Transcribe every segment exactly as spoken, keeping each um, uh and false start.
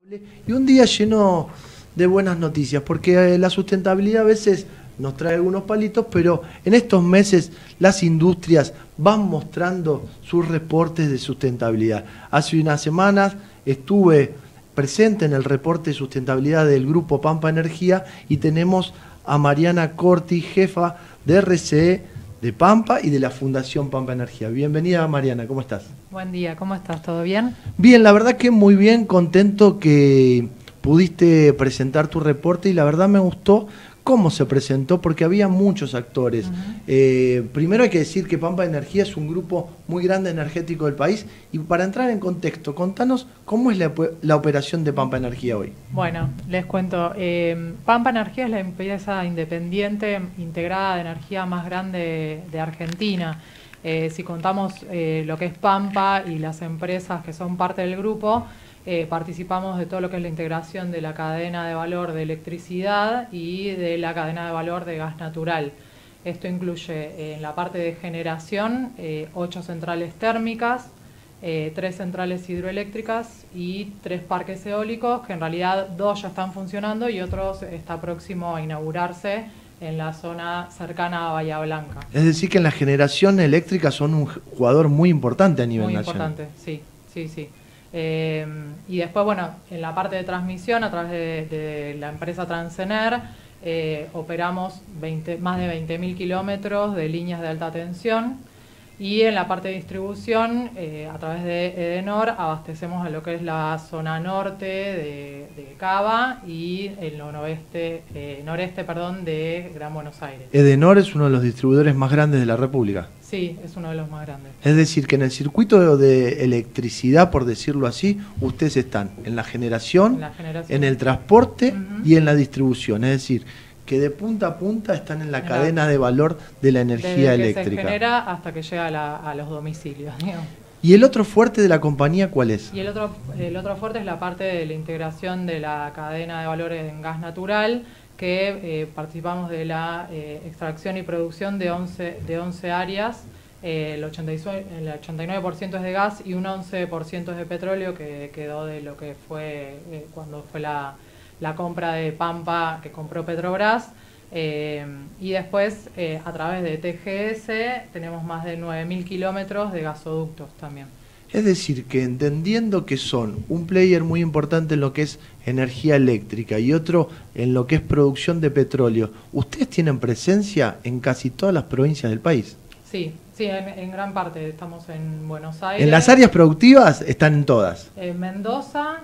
Y un día lleno de buenas noticias, porque la sustentabilidad a veces nos trae algunos palitos, pero en estos meses las industrias van mostrando sus reportes de sustentabilidad. Hace unas semanas estuve presente en el reporte de sustentabilidad del Grupo Pampa Energía y tenemos a Mariana Corti, jefa de R C E de Pampa y de la Fundación Pampa Energía. Bienvenida, Mariana, ¿cómo estás? Buen día, ¿cómo estás? ¿Todo bien? Bien, la verdad que muy bien, contento que pudiste presentar tu reporte y la verdad me gustó cómo se presentó porque había muchos actores. Uh-huh. eh, primero hay que decir que Pampa Energía es un grupo muy grande energético del país y para entrar en contexto, contanos cómo es la, la operación de Pampa Energía hoy. Bueno, les cuento, eh, Pampa Energía es la empresa independiente integrada de energía más grande de Argentina. Eh, si contamos eh, lo que es Pampa y las empresas que son parte del grupo, eh, participamos de todo lo que es la integración de la cadena de valor de electricidad y de la cadena de valor de gas natural. Esto incluye eh, en la parte de generación eh, ocho centrales térmicas, eh, tres centrales hidroeléctricas y tres parques eólicos, que en realidad dos ya están funcionando y otros está próximo a inaugurarse en la zona cercana a Bahía Blanca. Es decir, que en la generación eléctrica son un jugador muy importante a nivel muy nacional. Muy importante, sí, sí, sí. Eh, y después, bueno, en la parte de transmisión, a través de, de la empresa Transener, eh, operamos veinte, más de veinte mil kilómetros de líneas de alta tensión. Y en la parte de distribución, eh, a través de Edenor, abastecemos a lo que es la zona norte de, de Cava y el noroeste, eh, noreste perdón, de Gran Buenos Aires. Edenor es uno de los distribuidores más grandes de la República. Sí, es uno de los más grandes. Es decir, que en el circuito de electricidad, por decirlo así, ustedes están en la generación, en, la generación. en el transporte uh-huh. y en la distribución. Es decir, que de punta a punta están en la en cadena la, de valor de la energía desde eléctrica. Que se genera hasta que llega a, la, a los domicilios. Digamos. ¿Y el otro fuerte de la compañía cuál es? Y el otro, el otro fuerte es la parte de la integración de la cadena de valores en gas natural, que eh, participamos de la eh, extracción y producción de once, de once áreas. Eh, el, ochenta y nueve, el ochenta y nueve por ciento es de gas y un once por ciento es de petróleo, que quedó de lo que fue eh, cuando fue la... la compra de Pampa que compró Petrobras, eh, y después eh, a través de T G S tenemos más de nueve mil kilómetros de gasoductos también. Es decir, que entendiendo que son un player muy importante en lo que es energía eléctrica y otro en lo que es producción de petróleo, ¿ustedes tienen presencia en casi todas las provincias del país? Sí, sí, en, en gran parte. Estamos en Buenos Aires. ¿En las áreas productivas están en todas? En Mendoza,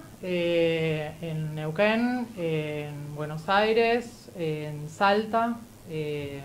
eh, en Neuquén, eh, en Buenos Aires, eh, en Salta. Eh,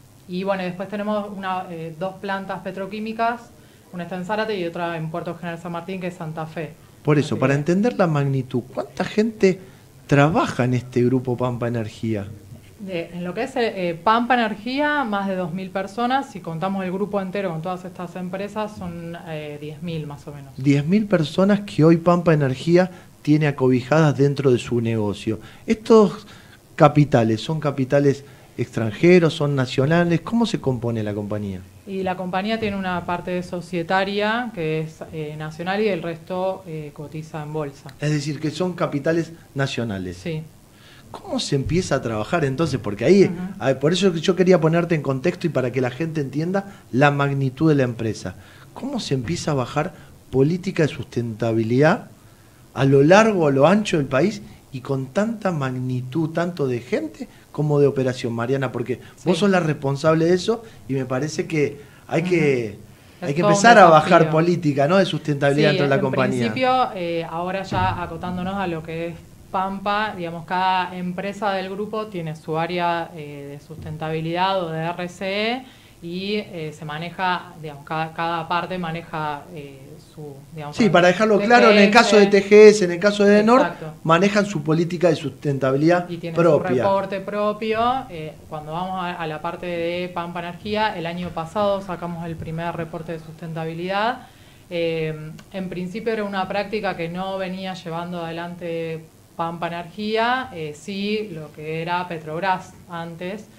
y bueno, después tenemos una, eh, dos plantas petroquímicas, una está en Zárate y otra en Puerto General San Martín, que es Santa Fe. Por eso, para entender la magnitud, ¿cuánta gente trabaja en este grupo Pampa Energía? De, en lo que es eh, Pampa Energía, más de dos mil personas. Si contamos el grupo entero con todas estas empresas, son eh, diez mil más o menos. diez mil personas que hoy Pampa Energía tiene acobijadas dentro de su negocio. Estos capitales, ¿son capitales extranjeros, son nacionales? ¿Cómo se compone la compañía? Y la compañía tiene una parte societaria que es eh, nacional y el resto eh, cotiza en bolsa. Es decir, que son capitales nacionales. Sí. ¿Cómo se empieza a trabajar entonces? Porque ahí, uh-huh. por eso yo quería ponerte en contexto y para que la gente entienda la magnitud de la empresa. ¿Cómo se empieza a bajar política de sustentabilidad a lo largo, a lo ancho del país y con tanta magnitud, tanto de gente como de operación, Mariana? Porque sí. vos sos la responsable de eso y me parece que hay uh-huh. que... Hay que empezar a bajar política, ¿no?, de sustentabilidad sí, dentro de la en compañía. En principio, eh, ahora ya acotándonos a lo que es Pampa, digamos, cada empresa del grupo tiene su área eh, de sustentabilidad o de R C E y eh, se maneja, digamos, cada, cada parte maneja eh, su, digamos... Sí, para dejarlo T G S, claro, en el caso de T G S, en el caso de Edenor, manejan su política de sustentabilidad y tienen propia. su reporte propio. Eh, cuando vamos a, a la parte de Pampa Energía, el año pasado sacamos el primer reporte de sustentabilidad. Eh, en principio era una práctica que no venía llevando adelante Pampa Energía, eh, sí lo que era Petrobras antes.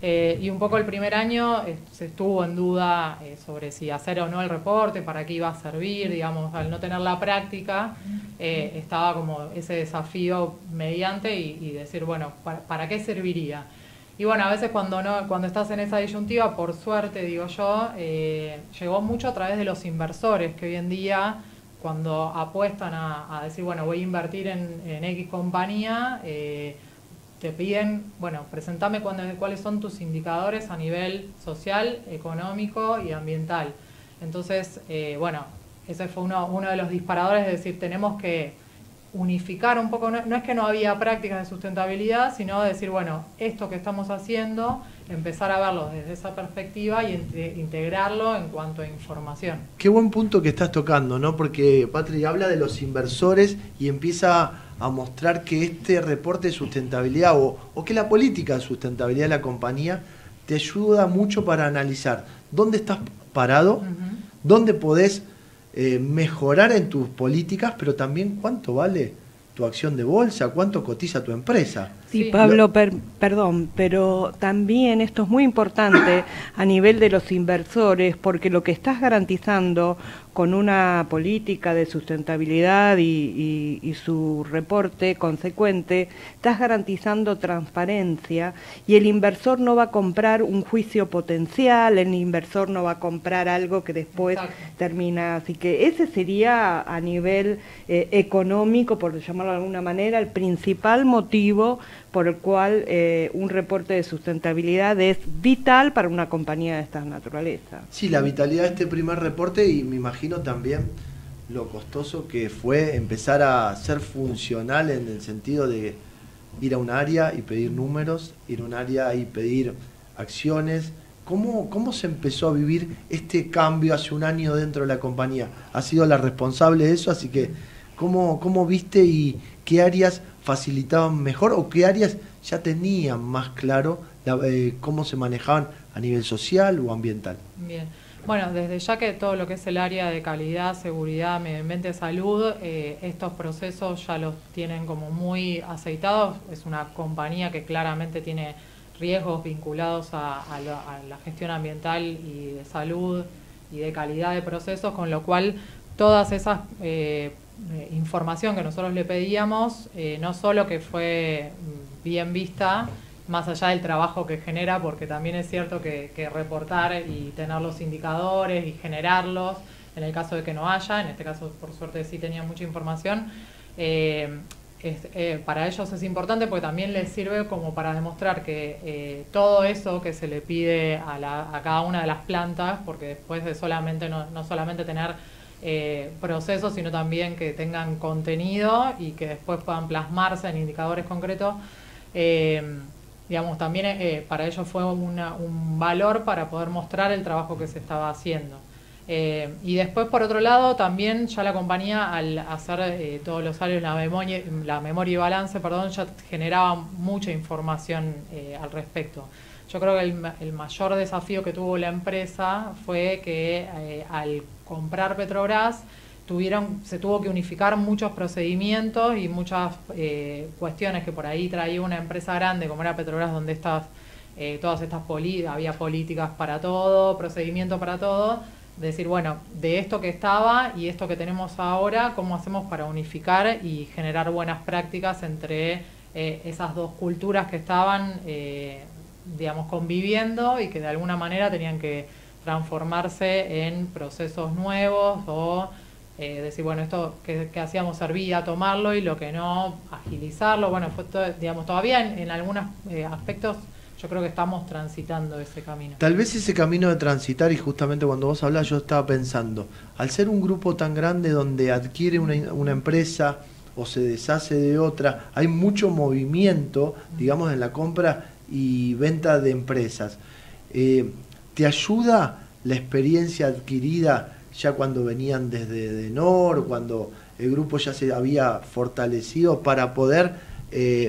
Eh, y un poco el primer año eh, se estuvo en duda eh, sobre si hacer o no el reporte, para qué iba a servir, digamos, al no tener la práctica, eh, estaba como ese desafío mediante y, y decir, bueno, ¿para, ¿para qué serviría? Y bueno, a veces cuando no, cuando estás en esa disyuntiva, por suerte, digo yo, eh, llegó mucho a través de los inversores, que hoy en día, cuando apuestan a, a decir, bueno, voy a invertir en, en X compañía, eh, te piden, bueno, presentame cuándo, cuáles son tus indicadores a nivel social, económico y ambiental. Entonces, eh, bueno, ese fue uno, uno de los disparadores, de decir, tenemos que unificar un poco, no, no es que no había prácticas de sustentabilidad, sino de decir, bueno, esto que estamos haciendo, empezar a verlo desde esa perspectiva y ent- integrarlo en cuanto a información. Qué buen punto que estás tocando, ¿no? Porque Patri habla de los inversores y empieza a mostrar que este reporte de sustentabilidad o, o que la política de sustentabilidad de la compañía te ayuda mucho para analizar dónde estás parado, uh-huh. dónde podés eh, mejorar en tus políticas, pero también cuánto vale tu acción de bolsa, cuánto cotiza tu empresa. Sí, Pablo, per, perdón, pero también esto es muy importante a nivel de los inversores, porque lo que estás garantizando con una política de sustentabilidad y, y, y su reporte consecuente, estás garantizando transparencia y el inversor no va a comprar un juicio potencial, el inversor no va a comprar algo que después Exacto. termina. Así que ese sería a nivel eh, económico, por llamarlo de alguna manera, el principal motivo por el cual eh, un reporte de sustentabilidad es vital para una compañía de esta naturaleza. Sí, la vitalidad de este primer reporte, y me imagino también lo costoso que fue empezar a ser funcional en el sentido de ir a un área y pedir números, ir a un área y pedir acciones. ¿Cómo, cómo se empezó a vivir este cambio hace un año dentro de la compañía? ¿Has sido la responsable de eso? Así que, ¿cómo, cómo viste y qué áreas facilitaban mejor o qué áreas ya tenían más claro la, eh, cómo se manejaban a nivel social o ambiental? Bien, bueno, desde ya que todo lo que es el área de calidad, seguridad, medio ambiente, salud, eh, estos procesos ya los tienen como muy aceitados. Es una compañía que claramente tiene riesgos vinculados a, a, lo, a la gestión ambiental y de salud y de calidad de procesos, con lo cual todas esas eh, Eh, información que nosotros le pedíamos, eh, no solo que fue bien vista, más allá del trabajo que genera, porque también es cierto que, que reportar y tener los indicadores y generarlos, en el caso de que no haya, en este caso por suerte sí tenía mucha información, eh, es, eh, para ellos es importante porque también les sirve como para demostrar que eh, todo eso que se le pide a, la, a cada una de las plantas, porque después de solamente no, no solamente tener Eh, procesos, sino también que tengan contenido y que después puedan plasmarse en indicadores concretos. Eh, digamos, también eh, para ellos fue una, un valor para poder mostrar el trabajo que se estaba haciendo. Eh, y después, por otro lado, también ya la compañía, al hacer eh, todos los años la memoria, la memoria y balance, perdón, ya generaba mucha información eh, al respecto. Yo creo que el, el mayor desafío que tuvo la empresa fue que eh, al comprar Petrobras tuvieron, se tuvo que unificar muchos procedimientos y muchas eh, cuestiones que por ahí traía una empresa grande como era Petrobras, donde estas, eh, todas estas políticas, había políticas para todo, procedimientos para todo, decir, bueno, de esto que estaba y esto que tenemos ahora, ¿cómo hacemos para unificar y generar buenas prácticas entre eh, esas dos culturas que estaban eh, digamos, conviviendo y que de alguna manera tenían que transformarse en procesos nuevos o eh, decir, bueno, esto que, que hacíamos servía, tomarlo y lo que no, agilizarlo. Bueno, fue todo, digamos, todavía en, en algunos eh, aspectos yo creo que estamos transitando ese camino. Tal vez ese camino de transitar, y justamente cuando vos hablás yo estaba pensando, al ser un grupo tan grande donde adquiere una, una empresa o se deshace de otra, hay mucho movimiento, digamos, en la compra y venta de empresas. Eh, ¿Te ayuda la experiencia adquirida ya cuando venían desde Denor, cuando el grupo ya se había fortalecido para poder eh,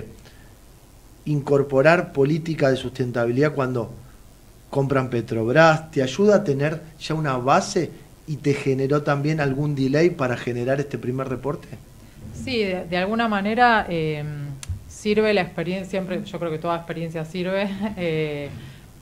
incorporar política de sustentabilidad cuando compran Petrobras? ¿Te ayuda a tener ya una base y te generó también algún delay para generar este primer reporte? Sí, de, de alguna manera eh, sirve la experiencia, siempre, yo creo que toda experiencia sirve, eh,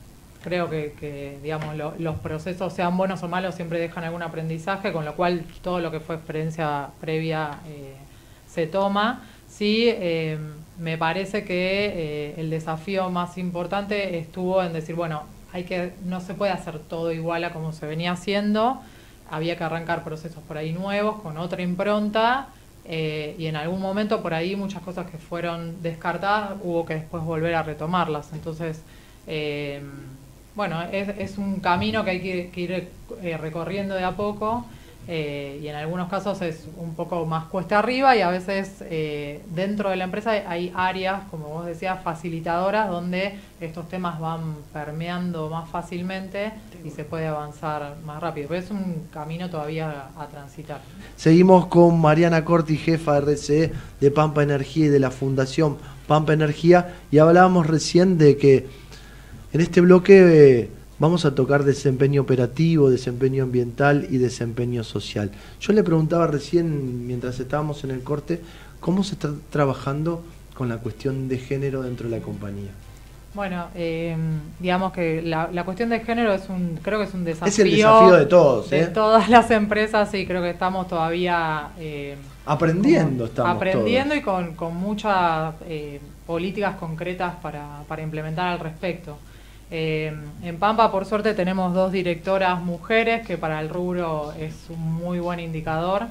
creo que, que digamos, lo, los procesos, sean buenos o malos, siempre dejan algún aprendizaje, con lo cual todo lo que fue experiencia previa eh, se toma. Sí, eh, me parece que eh, el desafío más importante estuvo en decir, bueno, hay que no se puede hacer todo igual a como se venía haciendo, había que arrancar procesos por ahí nuevos, con otra impronta, eh, y en algún momento por ahí muchas cosas que fueron descartadas hubo que después volver a retomarlas. Entonces, eh, bueno, es, es un camino que hay que, que ir eh, recorriendo de a poco, eh, y en algunos casos es un poco más cuesta arriba, y a veces eh, dentro de la empresa hay áreas, como vos decías, facilitadoras, donde estos temas van permeando más fácilmente y se puede avanzar más rápido, pero es un camino todavía a, a transitar. Seguimos con Mariana Corti, jefa R C E de Pampa Energía y de la Fundación Pampa Energía, y hablábamos recién de que en este bloque eh, vamos a tocar desempeño operativo, desempeño ambiental y desempeño social. Yo le preguntaba recién, mientras estábamos en el corte, ¿cómo se está trabajando con la cuestión de género dentro de la compañía? Bueno, eh, digamos que la, la cuestión de género es un, creo que es un desafío. Es el desafío de todos, ¿eh? De todas las empresas, y creo que estamos todavía eh, aprendiendo, como, estamos aprendiendo todos. y con, con muchas eh, políticas concretas para, para implementar al respecto. Eh, en Pampa, por suerte, tenemos dos directoras mujeres, que para el rubro es un muy buen indicador.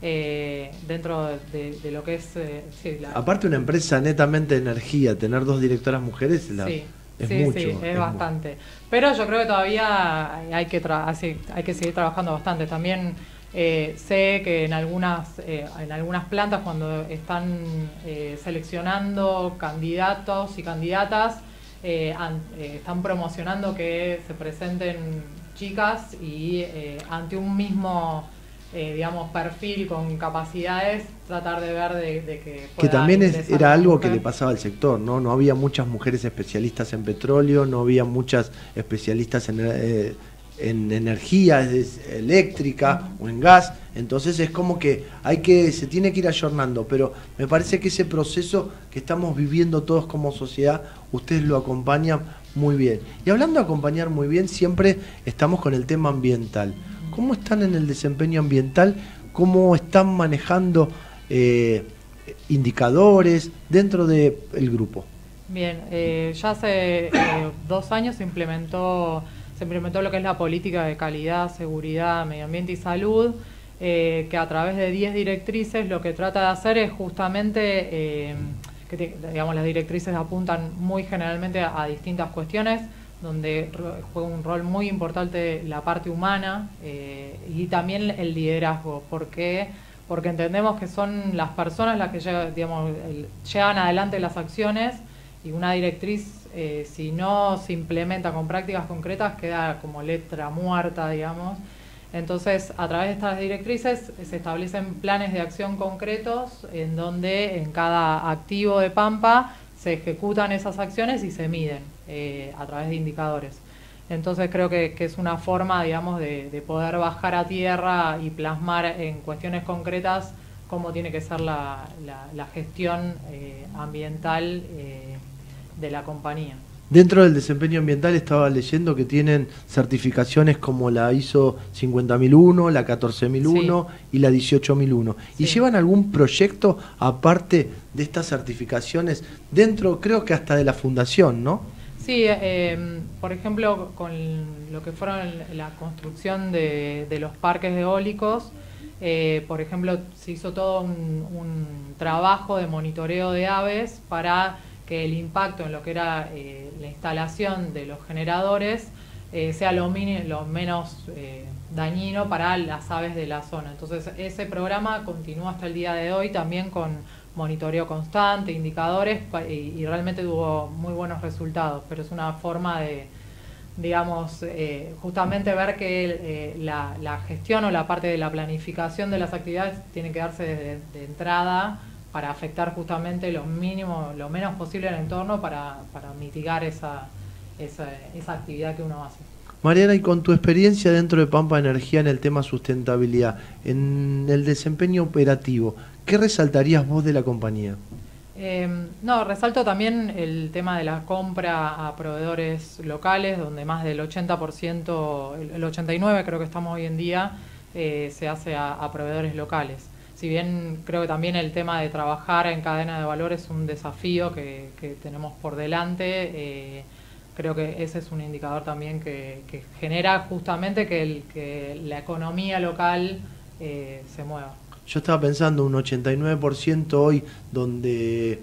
Eh, dentro de, de lo que es... Eh, sí, la... Aparte, una empresa netamente de energía, tener dos directoras mujeres la, sí, es sí, mucho. Sí, es, es bastante. Mucho. Pero yo creo que todavía hay que, tra así, hay que seguir trabajando bastante. También eh, sé que en algunas, eh, en algunas plantas, cuando están eh, seleccionando candidatos y candidatas, eh, an, eh, están promocionando que se presenten chicas, y eh, ante un mismo... Eh, digamos, perfil con capacidades, tratar de ver de, de que que también es, era algo que le pasaba al sector, ¿no? No había muchas mujeres especialistas en petróleo, no había muchas especialistas en, eh, en energía eléctrica uh-huh. o en gas, entonces es como que hay que se tiene que ir ayornando, pero me parece que ese proceso que estamos viviendo todos como sociedad, ustedes lo acompañan muy bien. Y hablando de acompañar muy bien, siempre estamos con el tema ambiental. ¿Cómo están en el desempeño ambiental? ¿Cómo están manejando eh, indicadores dentro del grupo? Bien, eh, ya hace eh, dos años se implementó, se implementó lo que es la política de calidad, seguridad, medio ambiente y salud, eh, que a través de diez directrices lo que trata de hacer es justamente, eh, que te, digamos, las directrices apuntan muy generalmente a, a distintas cuestiones, donde juega un rol muy importante la parte humana eh, y también el liderazgo. ¿Por qué? Porque entendemos que son las personas las que llevan, digamos, el, llevan adelante las acciones, y una directriz, eh, si no se implementa con prácticas concretas, queda como letra muerta, digamos. Entonces, a través de estas directrices se establecen planes de acción concretos, en donde en cada activo de Pampa se ejecutan esas acciones y se miden eh, a través de indicadores. Entonces creo que, que es una forma, digamos, de, de poder bajar a tierra y plasmar en cuestiones concretas cómo tiene que ser la, la, la gestión eh, ambiental eh, de la compañía. Dentro del desempeño ambiental estaba leyendo que tienen certificaciones como la I S O cincuenta mil uno, la catorce mil uno sí. y la dieciocho mil uno. Sí. ¿Y llevan algún proyecto aparte de estas certificaciones dentro, creo que hasta de la fundación, no? Sí, eh, por ejemplo, con lo que fueron la construcción de, de los parques eólicos, eh, por ejemplo, se hizo todo un, un trabajo de monitoreo de aves para que el impacto en lo que era eh, la instalación de los generadores eh, sea lo, mini, lo menos eh, dañino para las aves de la zona. Entonces ese programa continúa hasta el día de hoy también con monitoreo constante, indicadores, y, y realmente tuvo muy buenos resultados, pero es una forma de, digamos, eh, justamente ver que eh, la, la gestión o la parte de la planificación de las actividades tiene que darse de, de entrada, para afectar justamente lo mínimo, lo menos posible al entorno, para, para mitigar esa, esa, esa actividad que uno hace. Mariana, y con tu experiencia dentro de Pampa Energía en el tema sustentabilidad, en el desempeño operativo, ¿qué resaltarías vos de la compañía? Eh, no, resalto también el tema de la compra a proveedores locales, donde más del ochenta por ciento, el ochenta y nueve por ciento creo que estamos hoy en día, eh, se hace a, a proveedores locales. Si bien creo que también el tema de trabajar en cadena de valor es un desafío que, que tenemos por delante, eh, creo que ese es un indicador también que, que genera justamente que, el, que la economía local eh, se mueva. Yo estaba pensando un ochenta y nueve por ciento hoy, donde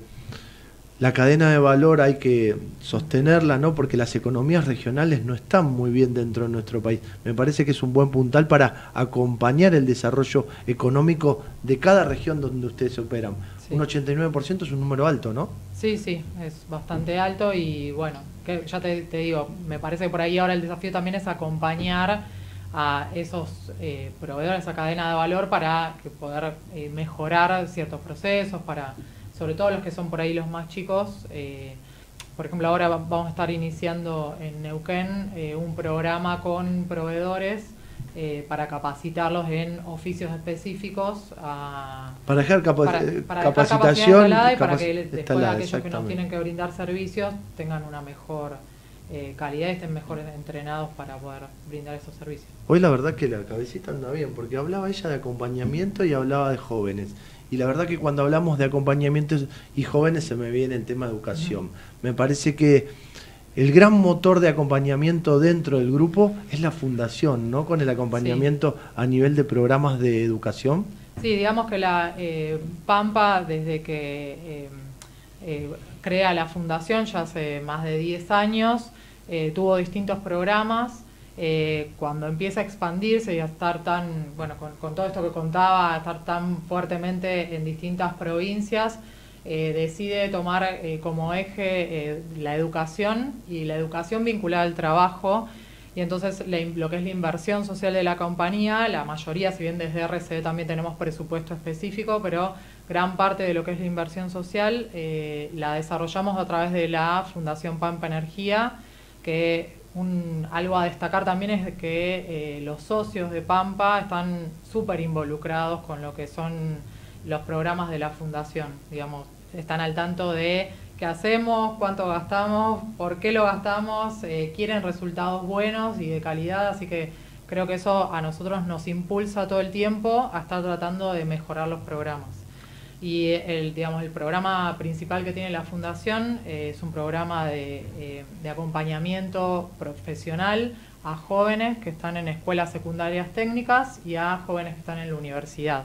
la cadena de valor hay que sostenerla, ¿no? Porque las economías regionales no están muy bien dentro de nuestro país. Me parece que es un buen puntal para acompañar el desarrollo económico de cada región donde ustedes operan. Sí. Un ochenta y nueve por ciento es un número alto, ¿no? Sí, sí, es bastante alto y bueno, que ya te, te digo, me parece que por ahí ahora el desafío también es acompañar a esos eh, proveedores, a cadena de valor para que poder eh, mejorar ciertos procesos, para sobre todo los que son por ahí los más chicos. Eh, por ejemplo, ahora vamos a estar iniciando en Neuquén eh, un programa con proveedores eh, para capacitarlos en oficios específicos. A, para dejar, capa para, para capacitación dejar y para que instalada, después aquellos que nos tienen que brindar servicios tengan una mejor Eh, calidad y estén mejor entrenados para poder brindar esos servicios. Hoy la verdad que la cabecita anda bien, porque hablaba ella de acompañamiento y hablaba de jóvenes. Y la verdad que cuando hablamos de acompañamiento y jóvenes se me viene el tema de educación. Uh-huh. Me parece que el gran motor de acompañamiento dentro del grupo es la fundación, ¿no? Con el acompañamiento sí. a nivel de programas de educación. Sí, digamos que la eh, Pampa, desde que eh, eh, crea la fundación ya hace más de diez años, Eh, tuvo distintos programas, eh, cuando empieza a expandirse y a estar tan, bueno, con, con todo esto que contaba, a estar tan fuertemente en distintas provincias, eh, decide tomar eh, como eje eh, la educación y la educación vinculada al trabajo, y entonces la, lo que es la inversión social de la compañía, la mayoría, si bien desde R C D también tenemos presupuesto específico, pero gran parte de lo que es la inversión social eh, la desarrollamos a través de la Fundación Pampa Energía, que un, algo a destacar también es que eh, los socios de Pampa están súper involucrados con lo que son los programas de la fundación, digamos, están al tanto de qué hacemos, cuánto gastamos, por qué lo gastamos, eh, quieren resultados buenos y de calidad, así que creo que eso a nosotros nos impulsa todo el tiempo a estar tratando de mejorar los programas. Y el, digamos, el programa principal que tiene la Fundación eh, es un programa de, eh, de acompañamiento profesional a jóvenes que están en escuelas secundarias técnicas y a jóvenes que están en la universidad.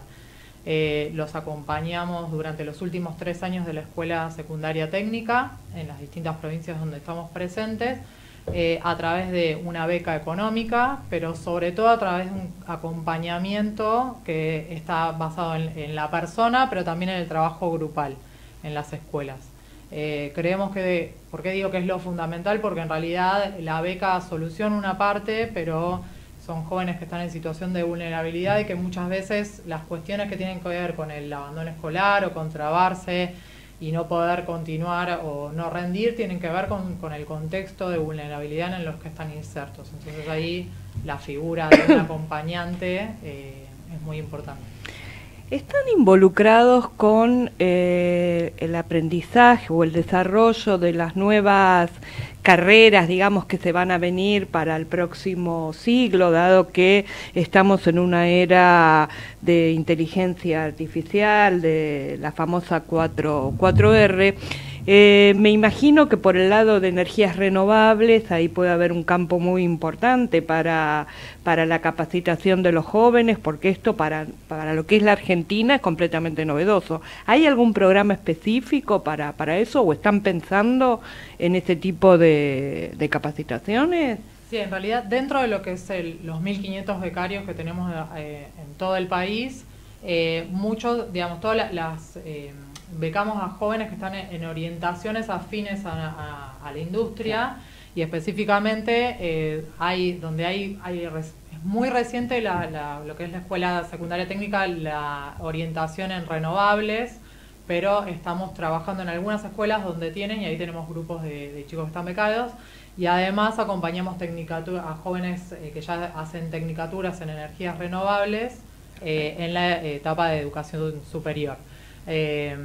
Eh, los acompañamos durante los últimos tres años de la escuela secundaria técnica en las distintas provincias donde estamos presentes, Eh, a través de una beca económica, pero sobre todo a través de un acompañamiento que está basado en, en la persona, pero también en el trabajo grupal en las escuelas. Eh, creemos que, de, ¿por qué digo que es lo fundamental? Porque en realidad la beca soluciona una parte, pero son jóvenes que están en situación de vulnerabilidad y que muchas veces las cuestiones que tienen que ver con el abandono escolar o con trabarse y no poder continuar o no rendir, tienen que ver con, con el contexto de vulnerabilidad en los que están insertos. Entonces ahí la figura de un acompañante eh, es muy importante. ¿Están involucrados con eh, el aprendizaje o el desarrollo de las nuevas carreras, digamos, que se van a venir para el próximo siglo, dado que estamos en una era de inteligencia artificial, de la famosa cuatro R? Eh, me imagino que por el lado de energías renovables ahí puede haber un campo muy importante para, para la capacitación de los jóvenes, porque esto para, para lo que es la Argentina es completamente novedoso. ¿Hay algún programa específico para, para eso o están pensando en ese tipo de, de capacitaciones? Sí, en realidad dentro de lo que es el, los mil quinientos becarios que tenemos eh, en todo el país, eh, muchos, digamos, todas las... las eh, becamos a jóvenes que están en orientaciones afines a, a, a la industria y específicamente eh, hay donde hay, hay es muy reciente la, la, lo que es la escuela secundaria técnica, la orientación en renovables, pero estamos trabajando en algunas escuelas donde tienen, y ahí tenemos grupos de, de chicos que están becados, y además acompañamos tecnicatura, a jóvenes eh, que ya hacen tecnicaturas en energías renovables eh, en la etapa de educación superior. Eh,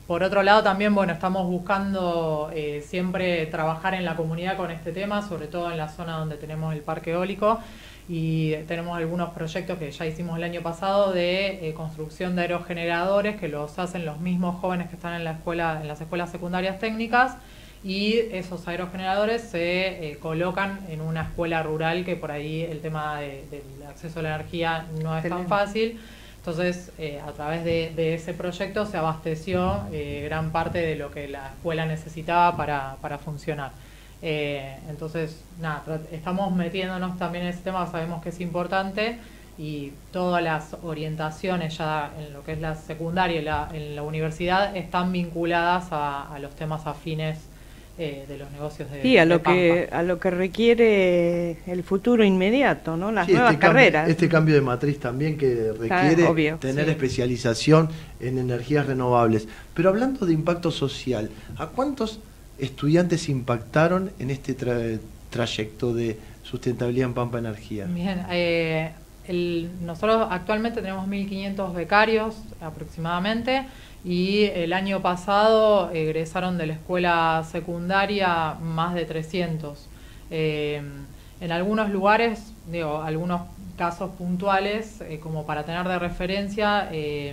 Por otro lado también, bueno, estamos buscando eh, siempre trabajar en la comunidad con este tema, sobre todo en la zona donde tenemos el parque eólico, y tenemos algunos proyectos que ya hicimos el año pasado de eh, construcción de aerogeneradores que los hacen los mismos jóvenes que están en la escuela, en las escuelas secundarias técnicas, y esos aerogeneradores se eh, colocan en una escuela rural que por ahí el tema de, del acceso a la energía no es tan fácil. Entonces, eh, a través de, de ese proyecto se abasteció eh, gran parte de lo que la escuela necesitaba para, para funcionar. Eh, entonces, nada, estamos metiéndonos también en ese tema, sabemos que es importante, y todas las orientaciones ya en lo que es la secundaria y la, en la universidad están vinculadas a, a los temas afines eh, de los negocios de Sí, a lo de que a lo que requiere el futuro inmediato, ¿no? Las Sí, nuevas este cambio, carreras. este cambio de matriz también que requiere Ah, obvio, tener sí. especialización en energías renovables. Pero hablando de impacto social, ¿a cuántos estudiantes impactaron en este tra trayecto de sustentabilidad en Pampa Energía? Bien, eh, el, nosotros actualmente tenemos mil quinientos becarios aproximadamente, y el año pasado egresaron de la escuela secundaria más de trescientos. Eh, en algunos lugares, digo, algunos casos puntuales, eh, como para tener de referencia, eh,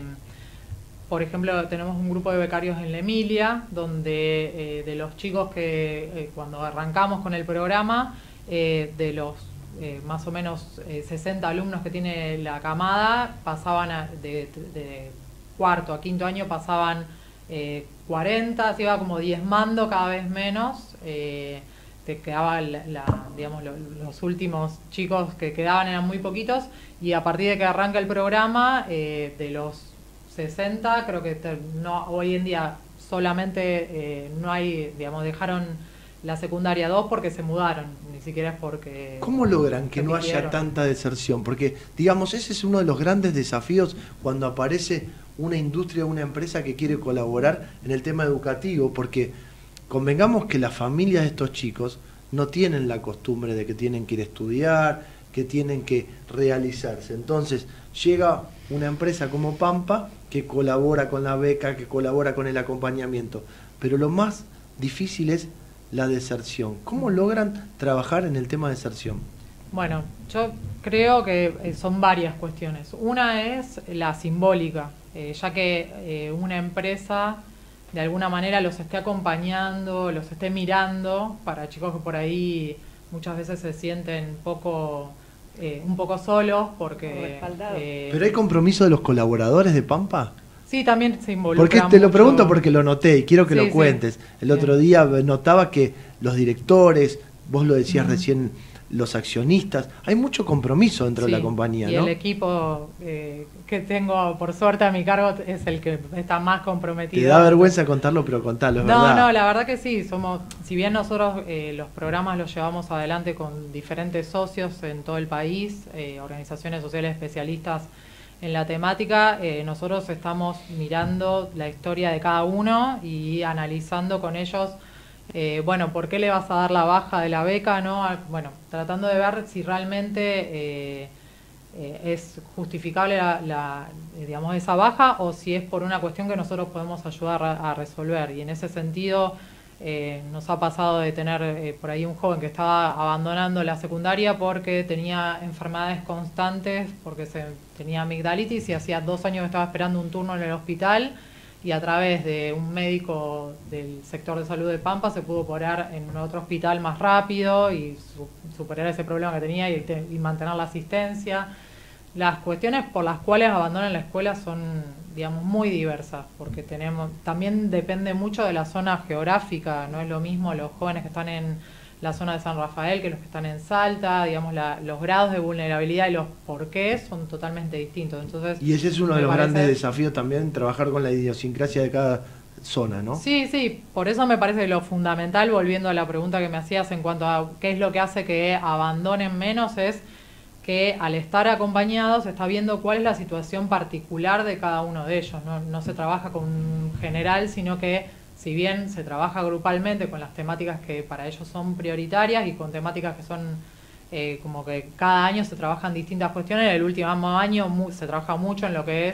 por ejemplo, tenemos un grupo de becarios en la Emilia, donde eh, de los chicos que eh, cuando arrancamos con el programa, eh, de los eh, más o menos eh, sesenta alumnos que tiene la camada, pasaban a, de, de cuarto a quinto año pasaban eh, cuarenta, se iba como diezmando cada vez menos. Eh, te quedaba la, la, digamos, lo, los últimos chicos que quedaban eran muy poquitos, y a partir de que arranca el programa, eh, de los sesenta, creo que te, no, hoy en día solamente eh, no hay, digamos, dejaron la secundaria dos porque se mudaron, ni siquiera es porque... ¿Cómo logran que no haya tanta deserción? Porque, digamos, ese es uno de los grandes desafíos cuando aparece una industria, una empresa que quiere colaborar en el tema educativo, porque convengamos que las familias de estos chicos no tienen la costumbre de que tienen que ir a estudiar, que tienen que realizarse. Entonces, llega una empresa como Pampa que colabora con la beca, que colabora con el acompañamiento, pero lo más difícil es la deserción. ¿Cómo logran trabajar en el tema de deserción? Bueno, yo creo que son varias cuestiones. Una es la simbólica, eh, ya que eh, una empresa de alguna manera los esté acompañando, los esté mirando, para chicos que por ahí muchas veces se sienten poco, eh, un poco solos porque... Eh, ¿Pero hay compromiso de los colaboradores de Pampa? Sí, también se involucra. Porque te lo mucho. pregunto porque lo noté y quiero que Sí, lo sí. cuentes. El otro Bien. día notaba que los directores, vos lo decías Ujú. recién, los accionistas, hay mucho compromiso dentro Sí, de la compañía, y ¿no? el equipo eh, que tengo por suerte a mi cargo es el que está más comprometido. Te da vergüenza contarlo, pero contalo, es No, verdad. no, la verdad que sí. Somos, si bien nosotros eh, los programas los llevamos adelante con diferentes socios en todo el país, eh, organizaciones sociales especialistas en la temática, eh, nosotros estamos mirando la historia de cada uno y analizando con ellos, eh, bueno, ¿por qué le vas a dar la baja de la beca? ¿No? Bueno, tratando de ver si realmente eh, eh, es justificable la, la, digamos, esa baja, o si es por una cuestión que nosotros podemos ayudar a, a resolver. Y en ese sentido eh, nos ha pasado de tener eh, por ahí un joven que estaba abandonando la secundaria porque tenía enfermedades constantes, porque se, tenía amigdalitis y hacía dos años que estaba esperando un turno en el hospital, y a través de un médico del sector de salud de Pampa se pudo operar en otro hospital más rápido y su, superar ese problema que tenía y, te, y mantener la asistencia. Las cuestiones por las cuales abandonan la escuela son, digamos, muy diversas, porque tenemos, también depende mucho de la zona geográfica. No es lo mismo los jóvenes que están en la zona de San Rafael que los que están en Salta, digamos, la, los grados de vulnerabilidad y los porqués son totalmente distintos. Entonces, Y ese es uno de los parece... grandes desafíos también, trabajar con la idiosincrasia de cada zona, ¿no? Sí, sí, por eso me parece lo fundamental, volviendo a la pregunta que me hacías en cuanto a qué es lo que hace que abandonen menos, es que al estar acompañados se está viendo cuál es la situación particular de cada uno de ellos. No, no se trabaja con un general, sino que si bien se trabaja grupalmente con las temáticas que para ellos son prioritarias y con temáticas que son eh, como que cada año se trabajan distintas cuestiones. El último año mu se trabaja mucho en lo que es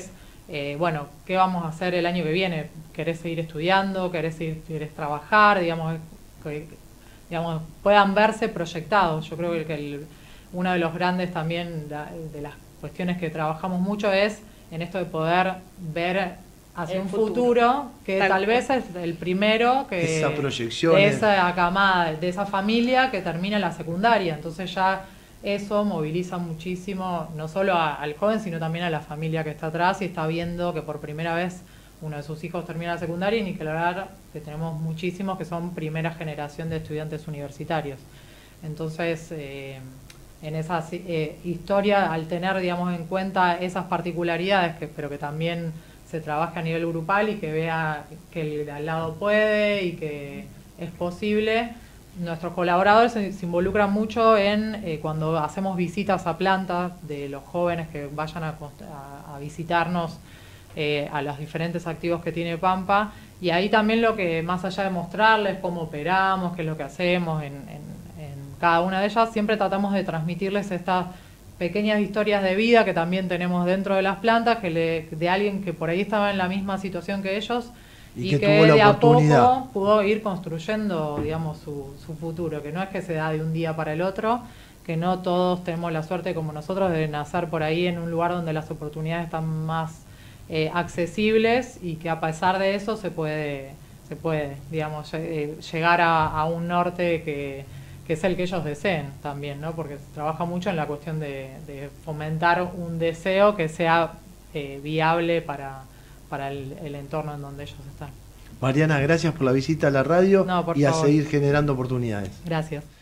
eh, bueno, ¿qué vamos a hacer el año que viene? ¿Querés seguir estudiando? ¿Querés, seguir, querés trabajar? Digamos, que, digamos, puedan verse proyectados. Yo creo que el, uno de los grandes también, de las cuestiones que trabajamos mucho es en esto de poder ver hacia el un futuro, futuro que tal, tal vez es el primero que esa proyección de esa camada, de esa familia que termina la secundaria. Entonces ya eso moviliza muchísimo, no solo a, al joven, sino también a la familia que está atrás y está viendo que por primera vez uno de sus hijos termina la secundaria, y ni que hablar que tenemos muchísimos que son primera generación de estudiantes universitarios. Entonces, eh, en esa eh, historia, al tener, digamos, en cuenta esas particularidades, que, pero que también se trabaje a nivel grupal y que vea que el de al lado puede y que es posible, nuestros colaboradores se, se involucran mucho en eh, cuando hacemos visitas a plantas de los jóvenes que vayan a, a, a visitarnos eh, a los diferentes activos que tiene Pampa, y ahí también lo que, más allá de mostrarles cómo operamos, qué es lo que hacemos en, en, en cada una de ellas, siempre tratamos de transmitirles estas pequeñas historias de vida que también tenemos dentro de las plantas, que le, de alguien que por ahí estaba en la misma situación que ellos y, y que, que de a poco pudo ir construyendo, digamos, su, su futuro, que no es que se da de un día para el otro, que no todos tenemos la suerte como nosotros de nacer por ahí en un lugar donde las oportunidades están más eh, accesibles, y que a pesar de eso se puede, se puede digamos, eh, llegar a, a un norte que que es el que ellos deseen también, ¿no? Porque se trabaja mucho en la cuestión de, de fomentar un deseo que sea eh, viable para, para el, el entorno en donde ellos están. Mariana, gracias por la visita a la radio, no, por y favor. A seguir generando oportunidades. Gracias.